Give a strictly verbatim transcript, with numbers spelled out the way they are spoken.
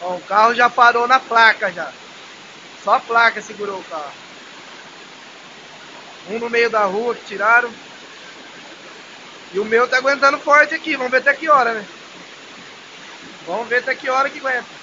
Ó, o carro já parou na placa já. Só a placa segurou o carro. Um no meio da rua que tiraram. E o meu tá aguentando forte aqui. Vamos ver até que hora, né? Vamos ver até que hora que aguenta.